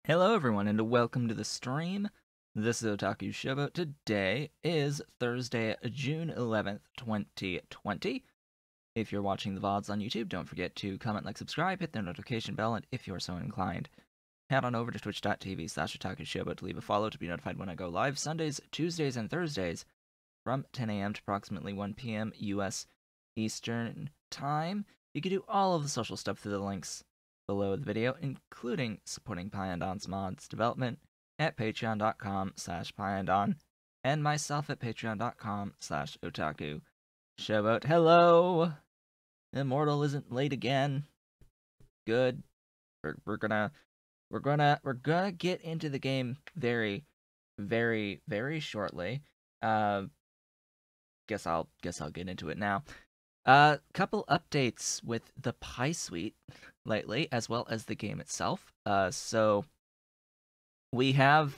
Hello everyone and welcome to the stream. This is Otaku Showboat. Today is Thursday, June 11th, 2020. If you're watching the VODs on YouTube, don't forget to comment, like, subscribe, hit the notification bell, and if you're so inclined, head on over to twitch.tv/OtakuShowboat to leave a follow to be notified when I go live Sundays, Tuesdays, and Thursdays from 10 a.m. to approximately 1 p.m. US Eastern Time. You can do all of the social stuff through the links below the video, including supporting Pyandon's mods development at patreon.com/Pyandon, and myself at patreon.com/Otaku Showboat. Hello! Immortal isn't late again. Good. We're gonna get into the game very, very, very shortly. Guess I'll get into it now. Couple updates with the Pie Suite lately, as well as the game itself. So we have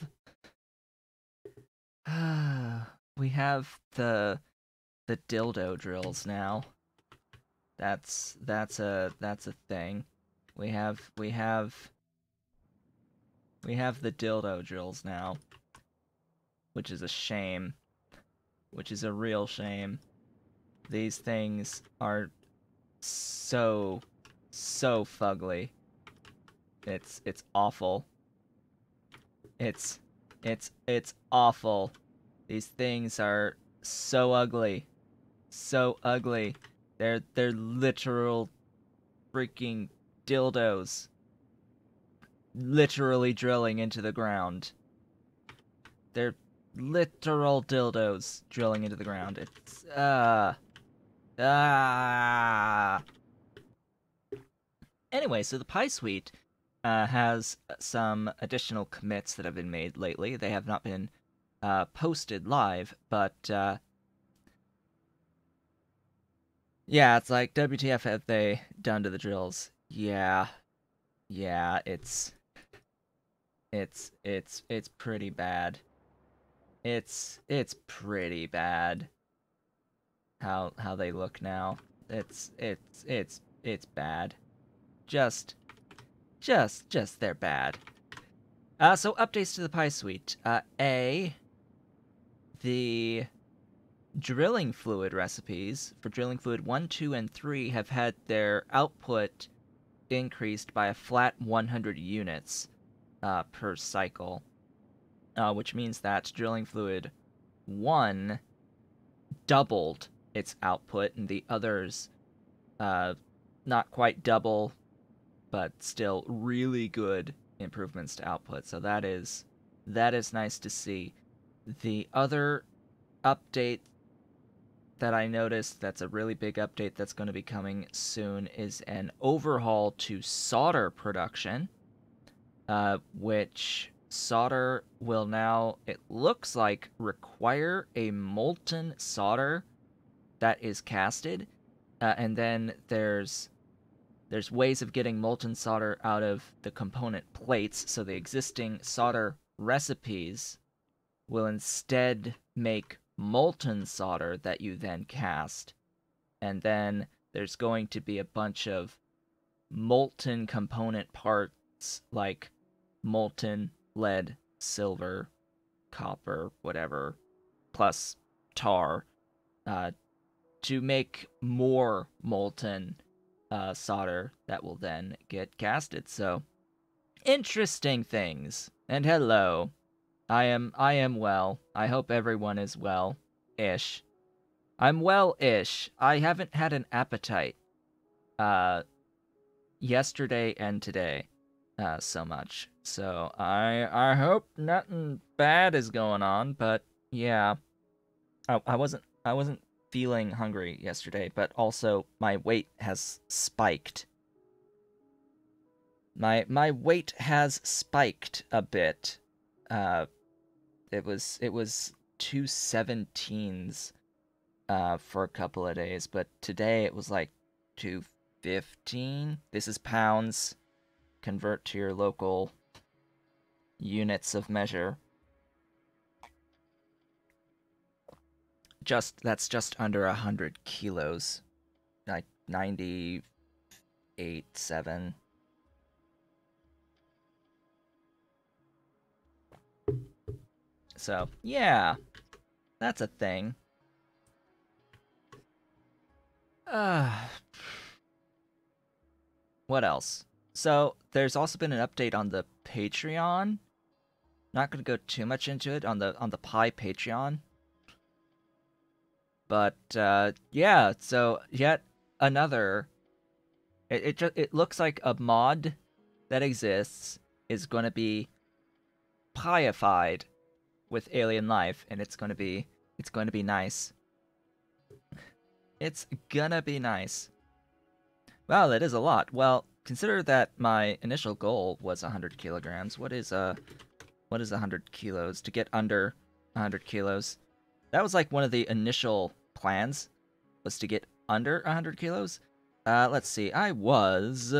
we have the dildo drills now. That's a thing. We have the dildo drills now, which is a shame. Which is a real shame. These things are so fugly. It's awful. It's awful. These things are so ugly. So ugly. They're literal freaking dildos. Literally drilling into the ground. They're literal dildos drilling into the ground. It's Anyway, so the Pie Suite has some additional commits that have been made lately. They have not been posted live, but yeah, it's like, WTF have they done to the drills? Yeah, it's pretty bad. It's pretty bad how they look now. It's bad. Just they're bad. So updates to the Pie Suite. The drilling fluid recipes for drilling fluid 1, 2, and 3 have had their output increased by a flat 100 units per cycle. Which means that drilling fluid 1 doubled its output, and the others not quite double, but still really good improvements to output. So that is nice to see. The other update that I noticed that's a really big update that's going to be coming soon is an overhaul to solder production, which solder will now, it looks like, require a molten solder that is casted, and then there's ways of getting molten solder out of the component plates, so the existing solder recipes will instead make molten solder that you then cast, and then there's going to be a bunch of molten component parts like molten lead, silver, copper, whatever, plus tar, to make more molten solder that will then get casted. So, interesting things. And hello. I am well. I hope everyone is well-ish. I'm well-ish. I haven't had an appetite yesterday and today so much. So I hope nothing bad is going on, but yeah. I wasn't feeling hungry yesterday, but also my weight has spiked. My weight has spiked a bit. It was 217s for a couple of days, but today it was like 215. This is pounds. Convert to your local units of measure. That's just under 100 kilos, like 98.7. So, yeah, that's a thing. What else? So, there's also been an update on the Patreon. Not going to go too much into it on the Pi Patreon. But yeah, so yet another. It looks like a mod that exists is going to be piified with alien life, and it's going to be nice. It's gonna be nice. Wow, that is a lot. Well, consider that my initial goal was 100 kilograms. What is 100 kilos to get under 100 kilos? That was like one of the initial plans, was to get under 100 kilos. Let's see. I was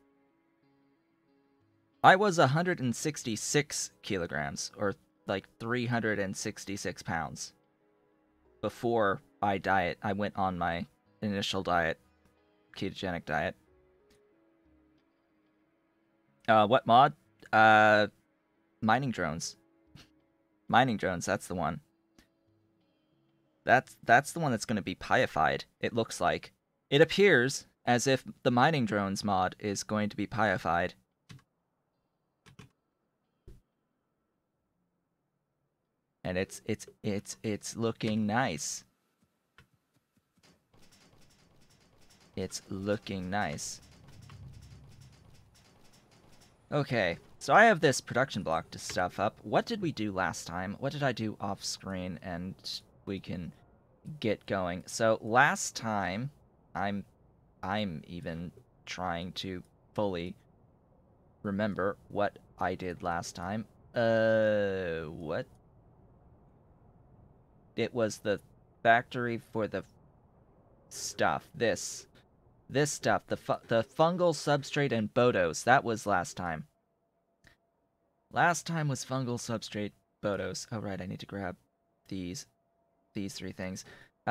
166 kilograms, or like 366 pounds, before I went on my initial diet, ketogenic diet. What mod? Mining drones. Mining drones, that's the one. That's the one that's going to be piified, it looks like. It appears as if the mining drones mod is going to be piified. And it's looking nice. It's looking nice. Okay, so I have this production block to stuff up. What did we do last time? What did I do off screen? And we can get going. So last time, I'm even trying to fully remember what I did last time. What? It was the factory for the stuff. This stuff, the fungal substrate and Bodos. That was last time. Last time was fungal substrate, Bodos. Oh right, I need to grab these three things.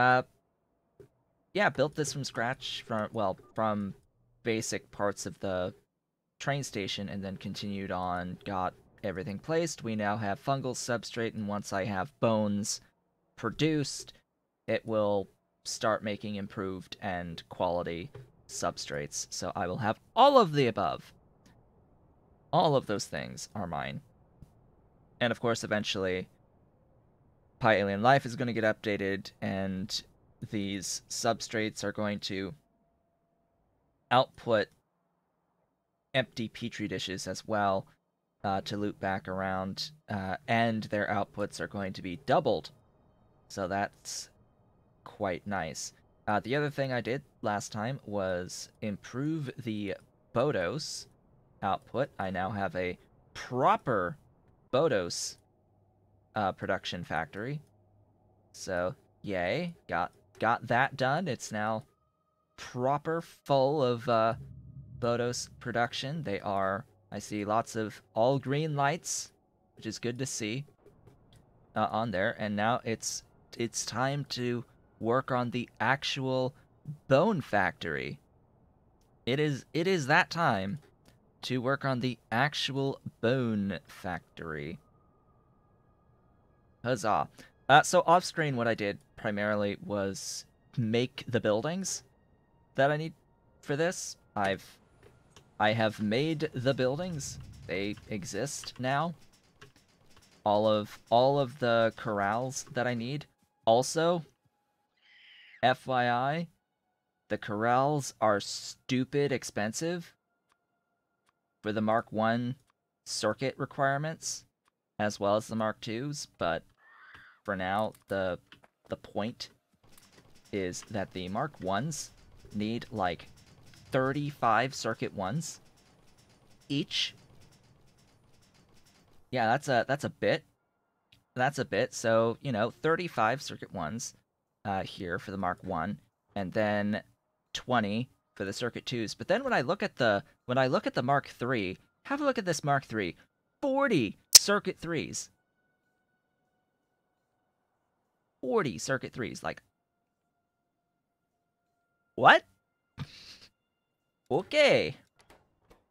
Yeah, built this from scratch, from basic parts of the train station, and then continued on, got everything placed. We now have fungal substrate, and once I have bones produced, it will start making improved and quality substrates. So I will have all of the above. All of those things are mine. And of course, eventually, Pi Alien Life is going to get updated, and these substrates are going to output empty petri dishes as well, to loop back around, and their outputs are going to be doubled. So that's quite nice. The other thing I did last time was improve the Bodos output. I now have a proper Bodos production factory. So, yay, got that done. It's now proper full of Bodos production. They are, I see lots of all green lights, which is good to see on there. And now it's time to work on the actual bone factory. It is that time to work on the actual bone factory. Huzzah. So off screen, what I did primarily was make the buildings that I need for this. I have made the buildings. They exist now. All of the corrals that I need. Also, FYI, the corrals are stupid expensive for the Mark 1 circuit requirements, as well as the Mark 2s, but for now, the point is that the Mark 1s need like 35 circuit 1s each. Yeah, that's a bit. That's a bit. So, 35 circuit 1s here for the Mark 1, and then 20 for the circuit 2s. But then when I look at the Mark 3, have a look at this Mark 3. 40 circuit 3s. 40 circuit 3s. Like, what? Okay.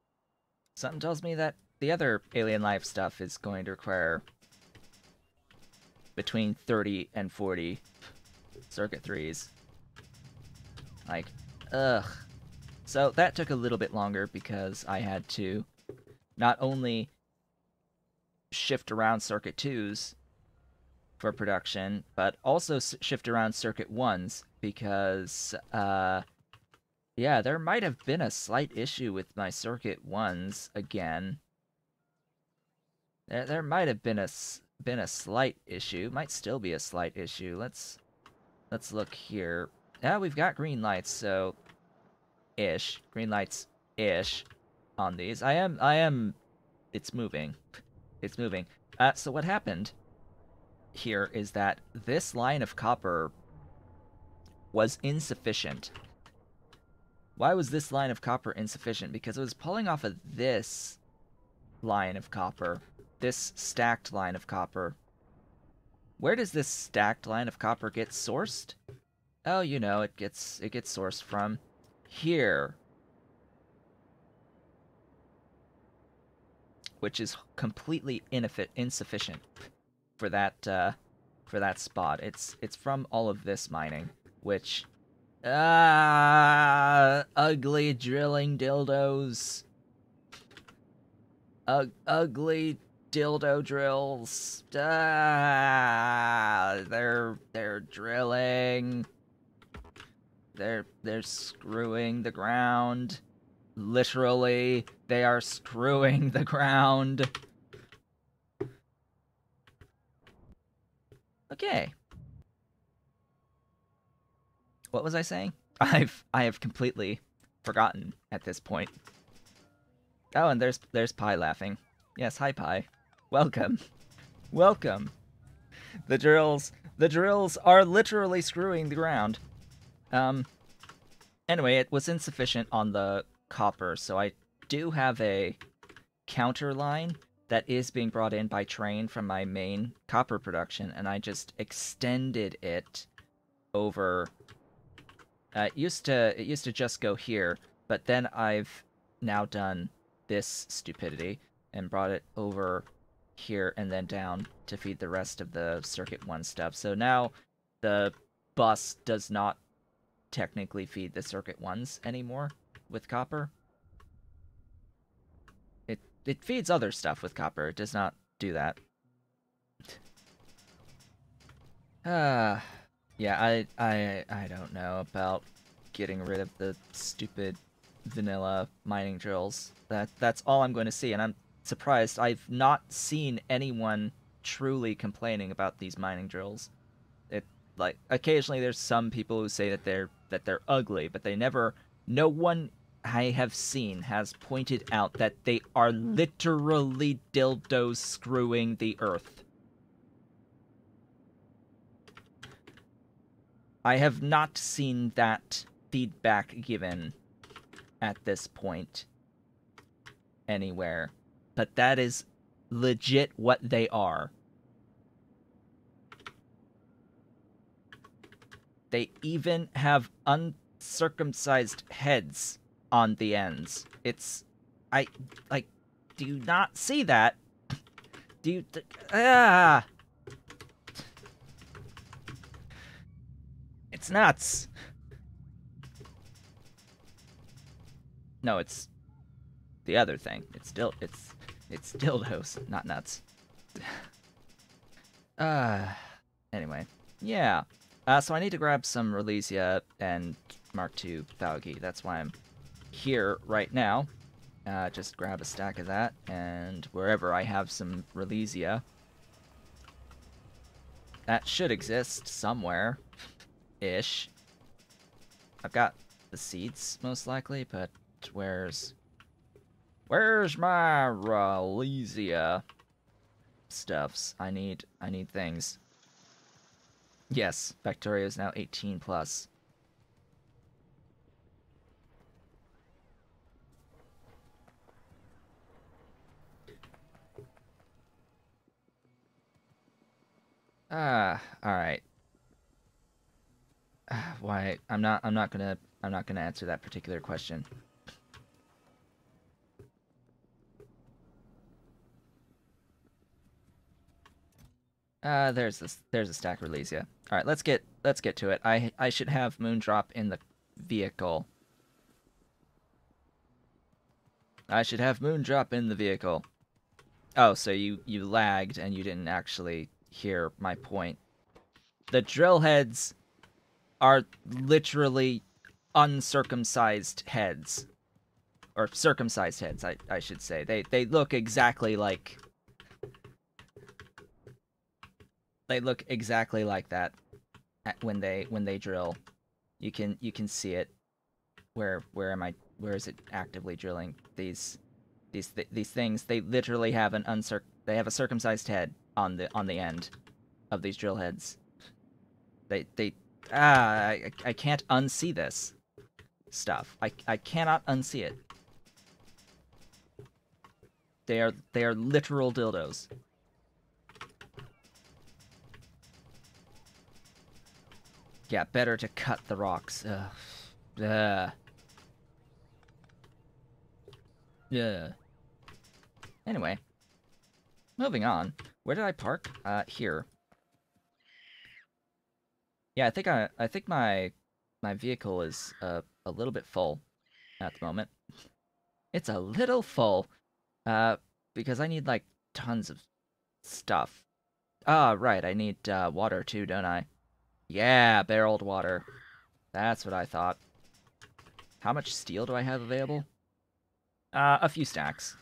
Something tells me that the other alien life stuff is going to require between 30 and 40 circuit 3s. Like, ugh. So that took a little bit longer because I had to not only shift around circuit 2s for production, but also shift around circuit 1s because, yeah, there might have been a slight issue with my circuit 1s again. There might have been a slight issue. Might still be a slight issue. Let's look here. Yeah, we've got green lights, so ish. Green lights ish on these. I am it's moving. It's moving. So what happened here is that this line of copper was insufficient. Why was this line of copper insufficient? Because it was pulling off of this line of copper. This stacked line of copper. Where does this stacked line of copper get sourced? Oh, you know, it gets sourced from here. Which is completely insufficient for that spot. It's from all of this mining, which ugly drilling dildos. Ugly dildo drills. They're drilling. They're screwing the ground. Literally, they are screwing the ground. Okay. What was I saying? I have completely forgotten at this point. Oh, and there's Pi laughing. Yes, hi Pi. Welcome. Welcome. The drills are literally screwing the ground. Anyway, it was insufficient on the copper, so I do have a counter line that is being brought in by train from my main copper production, and I just extended it over. It used to just go here, but then I've now done this stupidity and brought it over here and then down to feed the rest of the circuit 1 stuff. So now the bus does not technically feed the circuit 1s anymore with copper. It feeds other stuff with copper. It does not do that. Yeah, I don't know about getting rid of the stupid vanilla mining drills. That's all I'm going to see, and I'm surprised I've not seen anyone truly complaining about these mining drills. Like, occasionally there's some people who say that they're ugly, but no one I have seen has pointed out that they are literally dildos screwing the earth. I have not seen that feedback given at this point anywhere, but that is legit what they are. They even have uncircumcised heads on the ends. Do you not see that? Do you, It's nuts. No, it's the other thing. It's dildos, not nuts. Anyway. Yeah. So I need to grab some Relesia and Mark II Thalgi. That's why I'm here right now. Just grab a stack of that, and wherever I have some Relesia. That should exist somewhere. Ish. I've got the seeds, most likely, but where's my Relesia stuffs? I need things. Yes, Factorio is now 18 plus. All right. Why? I'm not gonna answer that particular question. There's a stack release, yeah. All right, let's get to it. I should have Moondrop in the vehicle. I should have Moondrop in the vehicle. Oh, so you lagged and you didn't actually hear my point. The drill heads are literally uncircumcised heads. Or circumcised heads, I should say. They look exactly like that when they drill. You can see it. Where is it actively drilling? These things, they literally have they have a circumcised head on the end of these drill heads. I can't unsee this stuff. I cannot unsee it. They are literal dildos. Yeah, better to cut the rocks. Ugh. Yeah. Anyway, moving on. Where did I park? Here. Yeah, I think my vehicle is a little bit full at the moment. It's a little full. Because I need like tons of stuff. Ah, right, I need water too, don't I? Yeah, barreled water. That's what I thought. How much steel do I have available? A few stacks.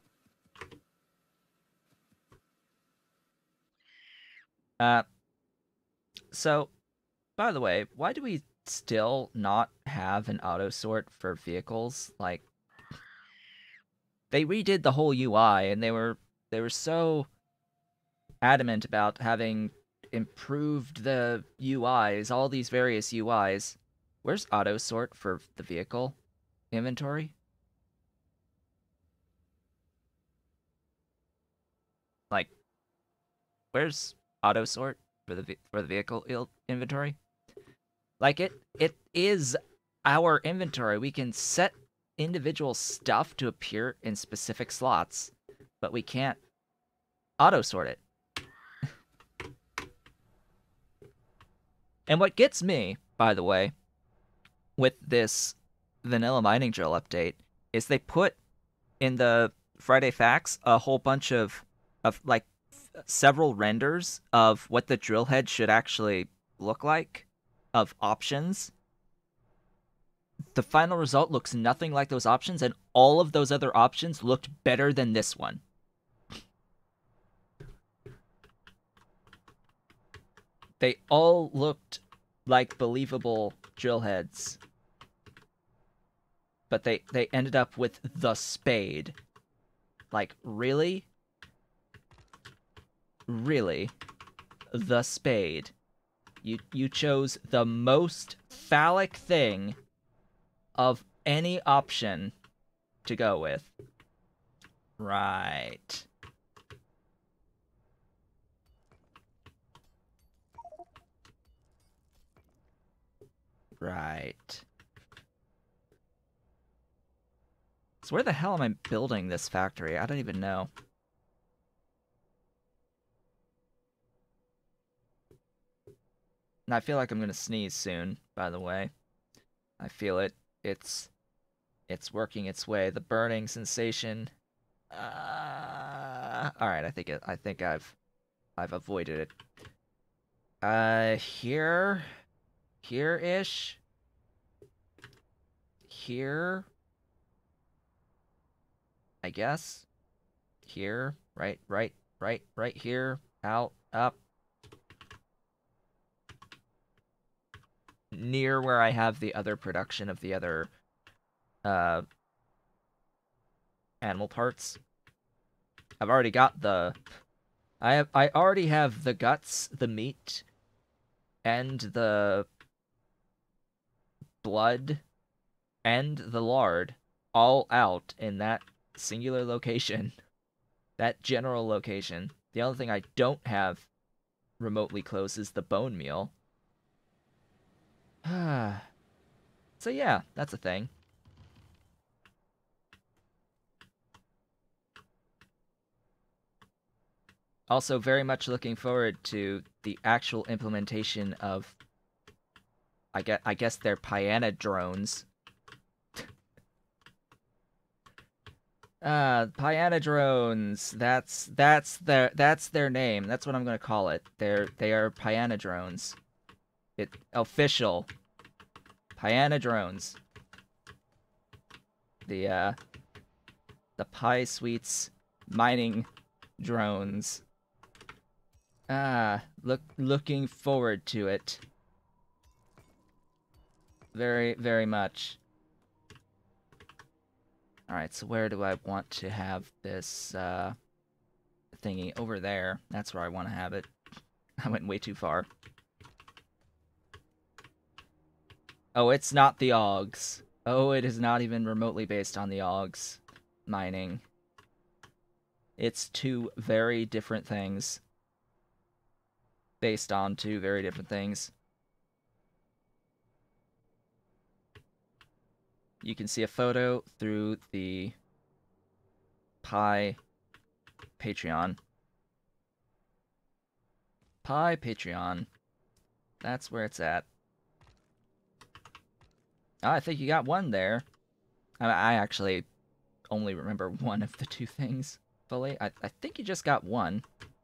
So, by the way, why do we still not have an auto sort for vehicles? Like, they redid the whole UI, and they were so adamant about having improved the UIs, all these various UIs. Where's auto sort for the vehicle inventory? Like, where's auto sort for the vehicle inventory? Like it is our inventory. We can set individual stuff to appear in specific slots, but we can't auto sort it. And what gets me, by the way, with this vanilla mining drill update is they put in the Friday facts a whole bunch of like several renders of what the drill head should actually look like, of options. The final result looks nothing like those options, and all of those other options looked better than this one. They all looked like believable drill heads. But they ended up with the spade. Like, really? Really? The spade. You chose the most phallic thing of any option to go with. Right. Right. So where the hell am I building this factory? I don't even know. And I feel like I'm gonna sneeze soon, by the way. I feel it. It's working its way. The burning sensation. All right, I think I've avoided it. Here-ish. Here. I guess. Here, right here. Out, up. Near where I have the other production of the other animal parts. I've already got the I already have the guts, the meat, and the blood and the lard all out in that singular location. That general location. The only thing I don't have remotely close is the bone meal. So yeah, that's a thing. Also, very much looking forward to the actual implementation of, I guess they're Piana drones. Piana drones. That's their name. That's what I'm gonna call it. They are Piana drones. It official. Piana drones. The Pi Suites mining drones. Looking forward to it. Very, very much. Alright, so where do I want to have this, thingy? Over there. That's where I want to have it. I went way too far. Oh, it's not the Augs. Oh, it is not even remotely based on the Augs mining. It's two very different things. Based on two very different things. You can see a photo through the Pi Patreon. Pi Patreon. That's where it's at. Oh, I think you got one there. I actually only remember one of the two things fully. I think you just got one.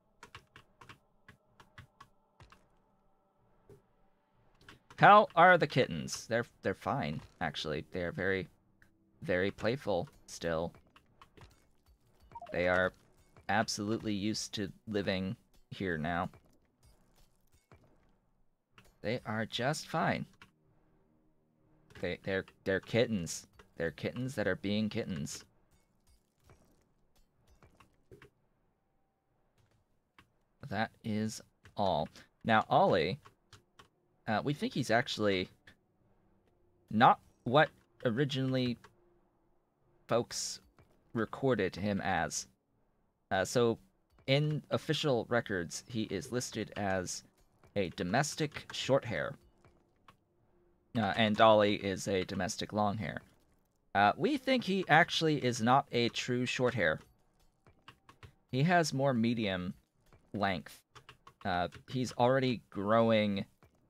How are the kittens? They're fine, actually. They are very, very playful still. They are absolutely used to living here now. They are just fine. They're kittens. They're kittens that are being kittens. That is all. Now, Ollie, we think he's actually not what originally folks recorded him as. So, in official records, he is listed as a domestic shorthair. And Dolly is a domestic longhair. We think he actually is not a true shorthair. He has more medium length. He's already growing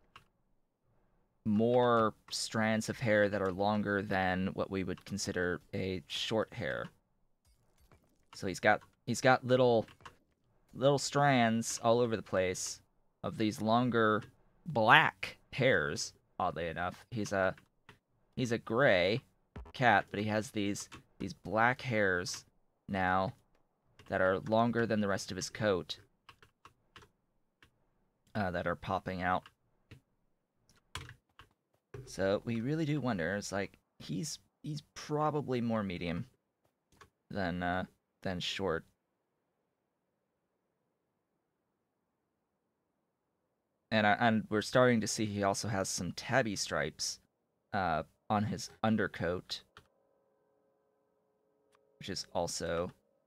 more strands of hair that are longer than what we would consider a short hair. So he's got little strands all over the place of these longer black hairs. Oddly enough, he's a gray cat, but he has these black hairs now that are longer than the rest of his coat, that are popping out. So we really do wonder. It's like he's probably more medium than short. And we're starting to see he also has some tabby stripes on his undercoat, which is also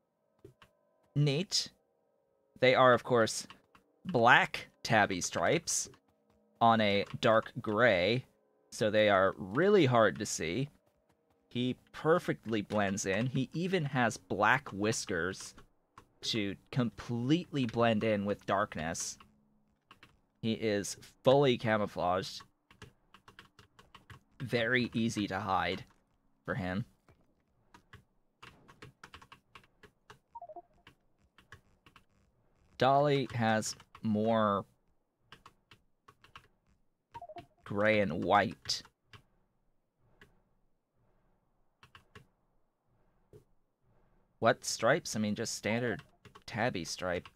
neat. They are, of course, black tabby stripes on a dark gray, so they are really hard to see. He perfectly blends in. He even has black whiskers to completely blend in with darkness. He is fully camouflaged. Very easy to hide for him. Dolly has more gray and white. What stripes? I mean, just standard tabby stripe.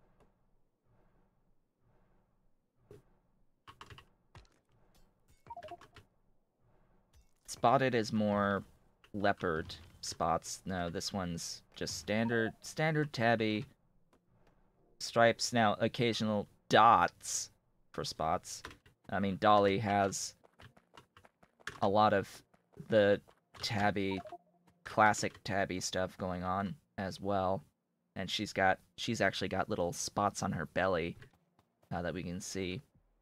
Spotted is more leopard spots. No, this one's just standard tabby stripes. Now, occasional dots for spots. I mean, Dolly has a lot of the tabby, classic tabby stuff going on as well. And she's actually got little spots on her belly that we can see.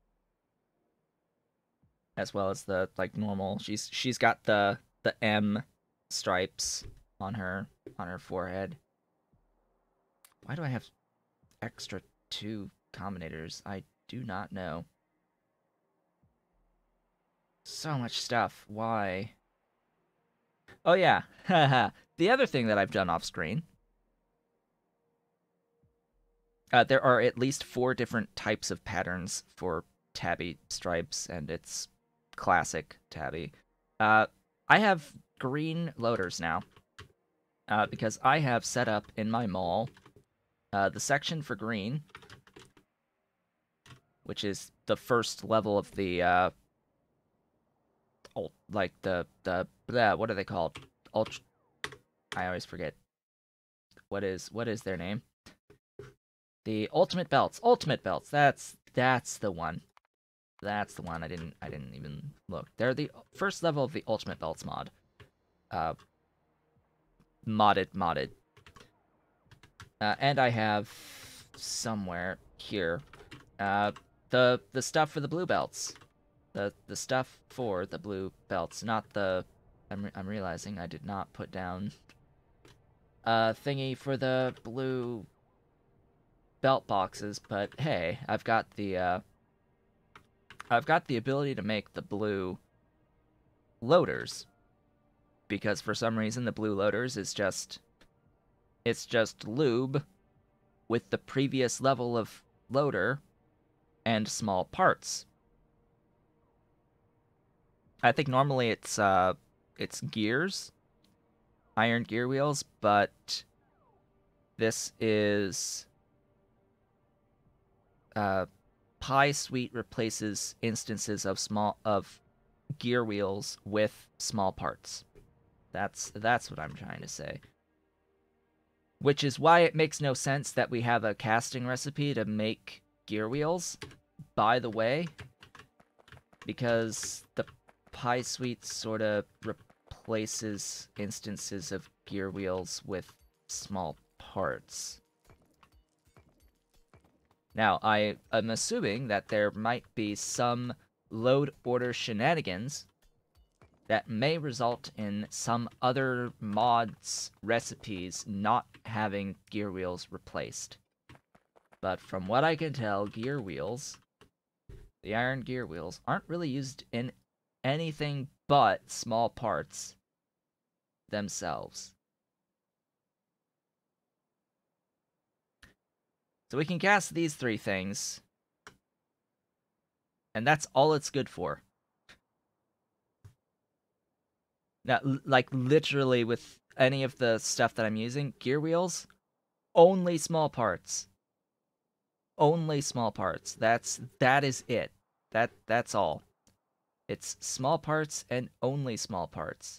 As well as the, like, normal. She's got the M stripes on her forehead. Why do I have extra 2 combinators? I do not know. So much stuff. Why? Oh yeah, haha. The other thing that I've done off screen. There are at least 4 different types of patterns for tabby stripes, and it's classic tabby. I have green loaders now, because I have set up in my mall the section for green, which is the first level of the like the what are they called? Ultra. I always forget. What is their name? The ultimate belts. Ultimate belts. That's the one. That's the one. I didn't even look. They're the first level of the ultimate belts mod. Modded. And I have somewhere here the stuff for the blue belts. The stuff for the blue belts, not the. I'm realizing I did not put down thingy for the blue belt boxes, but hey, I've got the ability to make the blue loaders, because for some reason the blue loaders is just lube with the previous level of loader and small parts. I think normally it's gears, iron gear wheels, but this is Pi Suite replaces instances of gear wheels with small parts. That's what I'm trying to say. Which is why it makes no sense that we have a casting recipe to make gear wheels, by the way, because the Pi Suite sort of replaces instances of gear wheels with small parts. Now, I am assuming that there might be some load order shenanigans that may result in some other mods' recipes not having gear wheels replaced. But from what I can tell, gear wheels, the iron gear wheels, aren't really used in anything but small parts themselves. So we can cast these 3 things, and that's all it's good for. Now, like, literally with any of the stuff that I'm using, gear wheels, only small parts. Only small parts. That is it. That's all. It's small parts and only small parts.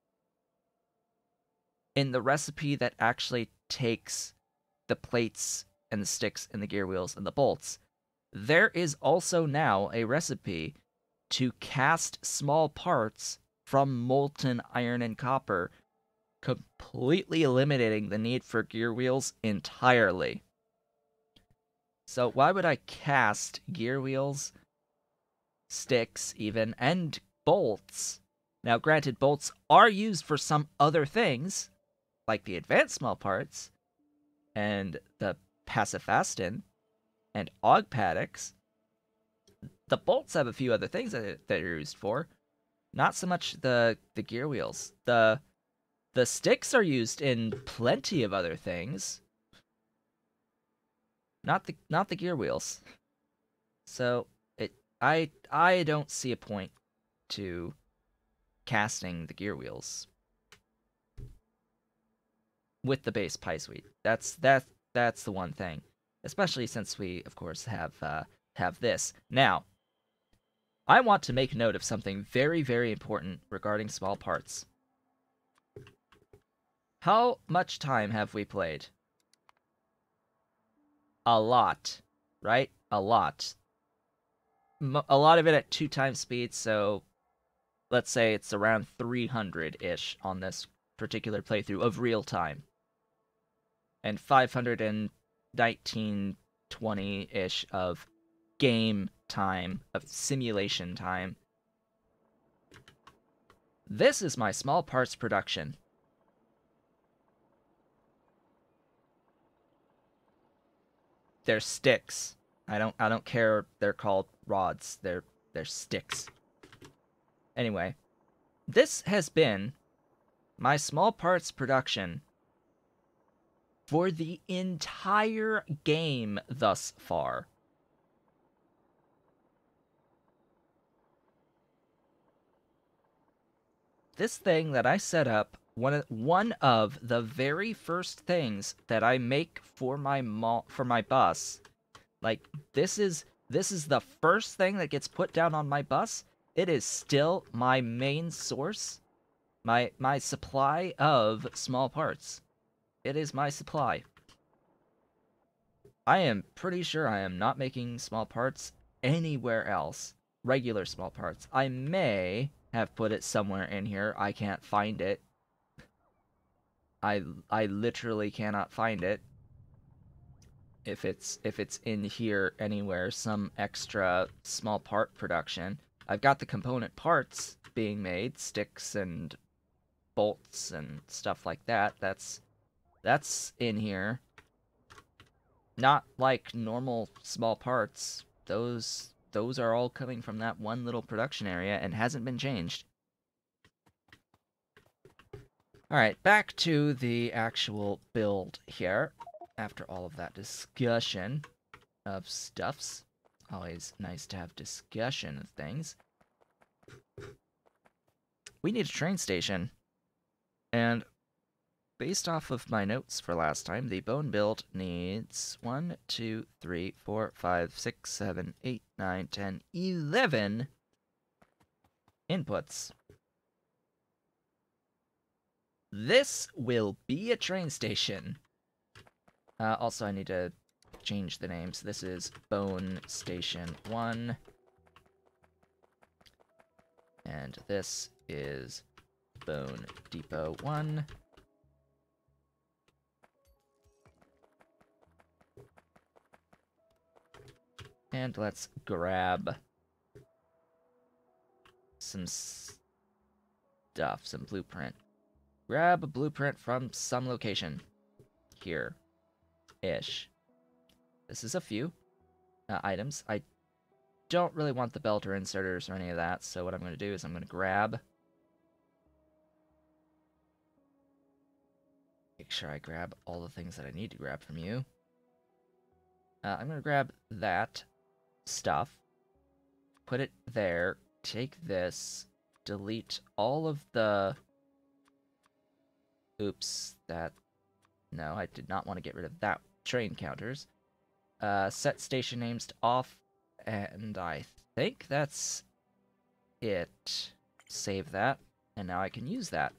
In the recipe that actually takes the plates and the sticks and the gear wheels and the bolts, there is also now a recipe to cast small parts from molten iron and copper, completely eliminating the need for gear wheels entirely. So why would I cast gear wheels, sticks even, and bolts? Now granted, bolts are used for some other things, like the advanced small parts, and the pacifastin, and og paddocks. The bolts have a few other things that they're used for. Not so much the gear wheels. The sticks are used in plenty of other things. Not the gear wheels. So I don't see a point to casting the gear wheels with the base Pi Suite. That's the one thing. Especially since we, of course, have this. Now, I want to make note of something very, very important regarding small parts. How much time have we played? A lot, right? A lot. A lot of it at 2 times speed, so let's say it's around 300-ish on this particular playthrough of real time. And 519-20-ish of game time, of simulation time. This is my small parts production. they're sticks. I don't care. They're called rods. They're sticks. Anyway, this has been my small parts production for the entire game thus far. This thing that I set up, one of the very first things that I make for my bus, like this is the first thing that gets put down on my bus. It is still my main source, my supply of small parts. It is my supply. I am pretty sure I am not making small parts anywhere else. Regular small parts. I may have put it somewhere in here. I can't find it. I literally cannot find it. If it's in here anywhere, some extra small part production. I've got the component parts being made, sticks and bolts and stuff like that. That's in here. Not like normal small parts. Those are all coming from that one little production area and hasn't been changed. Alright, back to the actual build here. After all of that discussion of stuffs. Always nice to have discussion of things. We need a train station. And based off of my notes for last time, the bone build needs 1, 2, 3, 4, 5, 6, 7, 8, 9, 10, 11 inputs. This will be a train station. Also, I need to change the names. This is Bone Station 1. And this is Bone Depot 1. And let's grab some stuff, some blueprint. Grab a blueprint from some location. Here-ish. This is a few items. I don't really want the belt or inserters or any of that, so what I'm going to do is I'm going to grab... Make sure I grab all the things that I need to grab from you. I'm going to grab that stuff, put it there, take this, delete all of the... Oops, that... No, I did not want to get rid of that train counters. Set station names to off, and I think that's it. Save that, and now I can use that.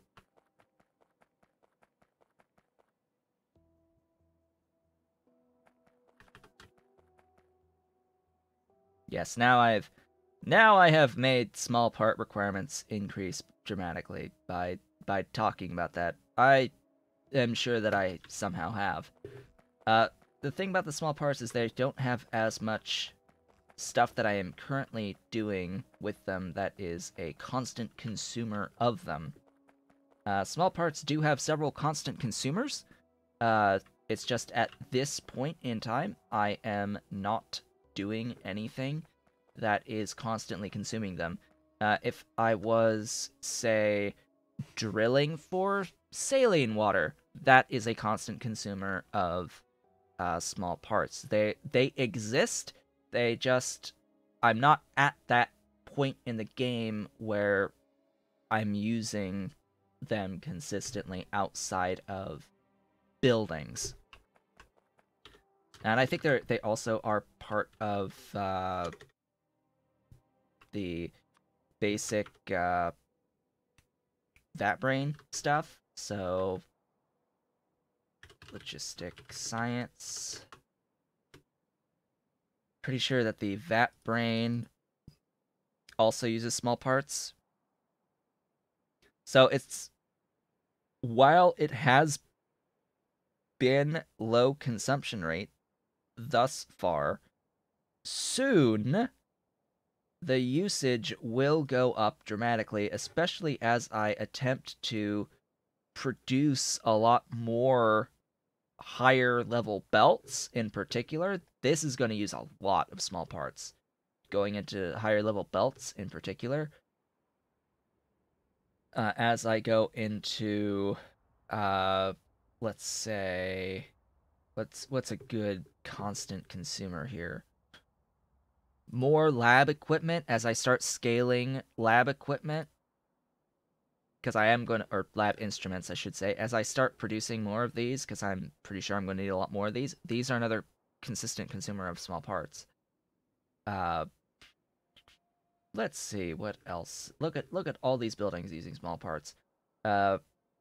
Yes, now I have made small part requirements increase dramatically by talking about that. I am sure that I somehow have. The thing about the small parts is they don't have as much stuff that I am currently doing with them that is a constant consumer of them. Small parts do have several constant consumers. It's just at this point in time, I am not doing anything that is constantly consuming them. If I was, say, drilling for saline water, that is a constant consumer of small parts. They exist, they just... I'm not at that point in the game where I'm using them consistently outside of buildings. And I think they also are part of the basic vat brain stuff. So, logistic science. Pretty sure that the vat brain also uses small parts. So it's... While it has been low consumption rate thus far, soon the usage will go up dramatically, especially as I attempt to produce a lot more higher level belts in particular, this is going to use a lot of small parts. Going into higher level belts in particular, as I go into, let's say, what's a good constant consumer here? More lab equipment as I start scaling lab equipment, because I am going to, or lab instruments, I should say, as I start producing more of these, because I'm pretty sure I'm going to need a lot more of these. These are another consistent consumer of small parts. Uh, let's see what else. Look at all these buildings using small parts. Uh,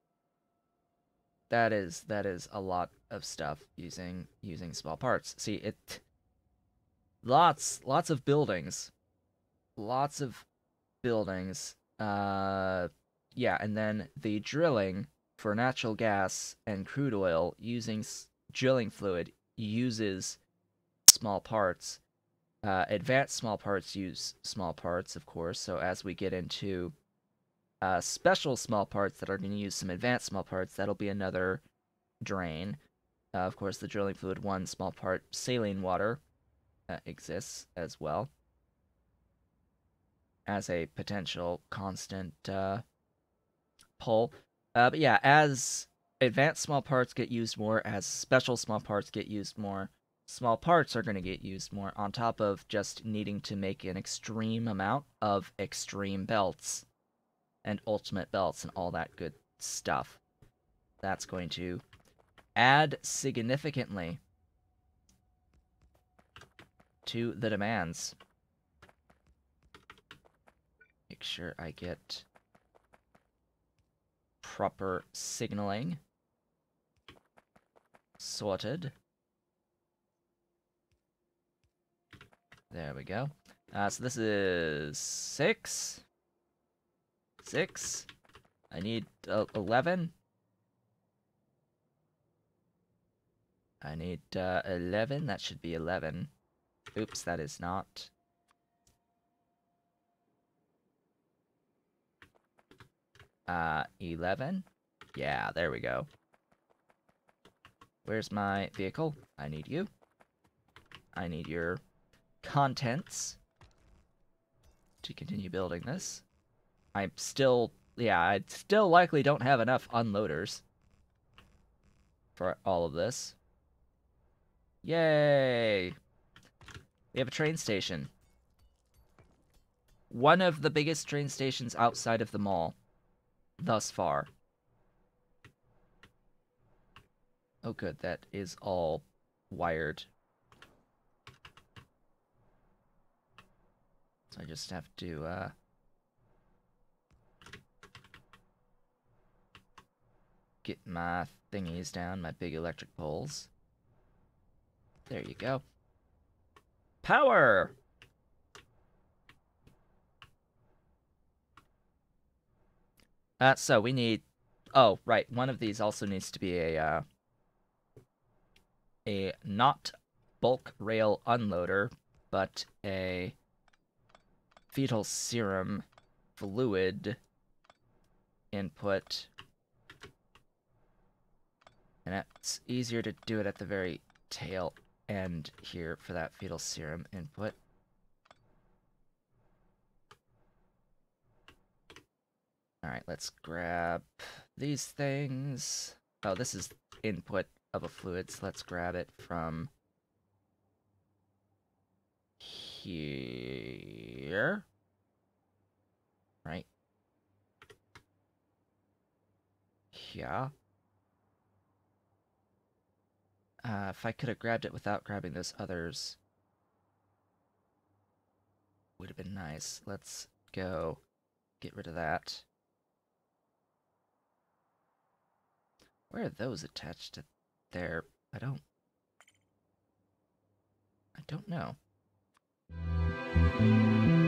that is a lot of stuff using small parts. See it. Lots of buildings. Lots of buildings. Yeah, and then the drilling for natural gas and crude oil using drilling fluid uses small parts. Advanced small parts use small parts, of course. So as we get into special small parts that are going to use some advanced small parts, that'll be another drain. Of course, the drilling fluid, one small part, saline water exists as well as a potential constant pull. But yeah, as advanced small parts get used more, as special small parts get used more, small parts are going to get used more, on top of just needing to make an extreme amount of extreme belts and ultimate belts and all that good stuff. That's going to add significantly to the demands. Make sure I get proper signaling sorted. There we go. So this is 6. 6. I need 11. I need 11. That should be 11. Oops, that is not. Uh, 11. Yeah, there we go. Where's my vehicle? I need you. I need your contents to continue building this. I'm still, yeah, I still likely don't have enough unloaders for all of this. Yay! We have a train station. One of the biggest train stations outside of the mall thus far. Oh good, that is all wired. So I just have to, get my thingies down, my big electric poles. There you go. Power! So we need... Oh, right, one of these also needs to be a not bulk rail unloader, but a fetal serum fluid input. And it's easier to do it at the very tail end here for that fetal serum input. Alright, let's grab these things. Oh, this is input of a fluid, so let's grab it from here. Right? Yeah. If I could have grabbed it without grabbing those others, would have been nice. Let's go get rid of that. Where are those attached to there? I don't know.